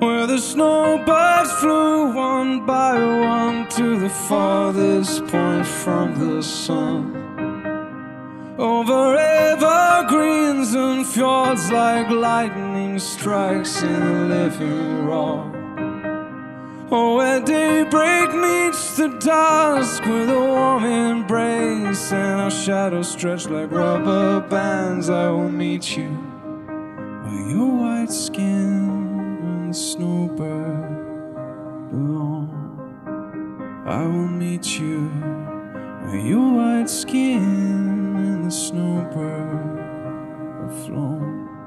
where the snowbirds flew one by one to the farthest point from the sun. Over evergreens and fjords like lightning strikes in the living rock. Oh, where daybreak meets the dusk with a warm embrace, and our shadows stretch like rubber bands. I will meet you where your white skin and the snowbird belong. I will meet you where your white skin and the snowbird have flown.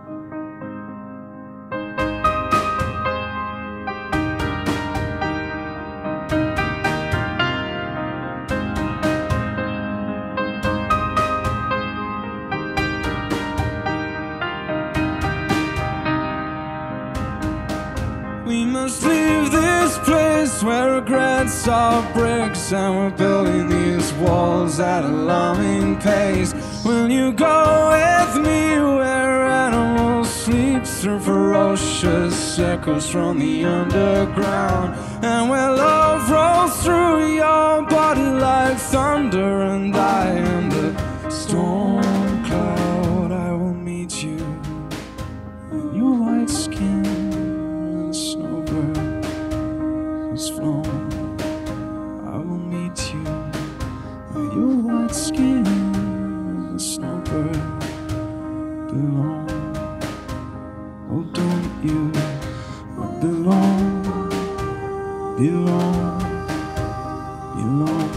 We must leave this place where regrets are bricks, and we're building these walls at an alarming pace. Will you go with me where animals sleep through ferocious echoes from the underground, and where love rolls through your body like thunder, and I am the storm cloud. I will meet you in your white skin. Snowbird has flown. I will meet you where your white skin and the snowbird belong. Oh, don't you belong, belong, belong?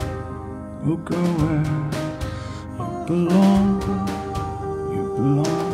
Oh, go where you belong, you belong.